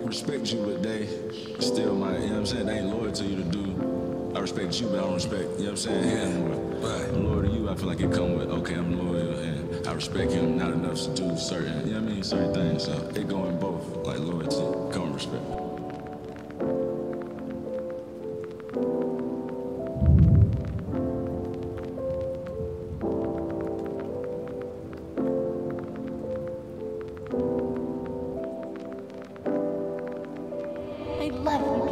respect you, but they still might, you know what I'm saying? They ain't loyal to you to do. I respect you, but I don't respect, you know what I'm saying? Him. Right. I'm loyal to you, I feel like it come with, okay, I'm loyal, and I respect him not enough to do certain, you know what I mean? Certain things, so it go in both, like loyalty, come with respect. They left me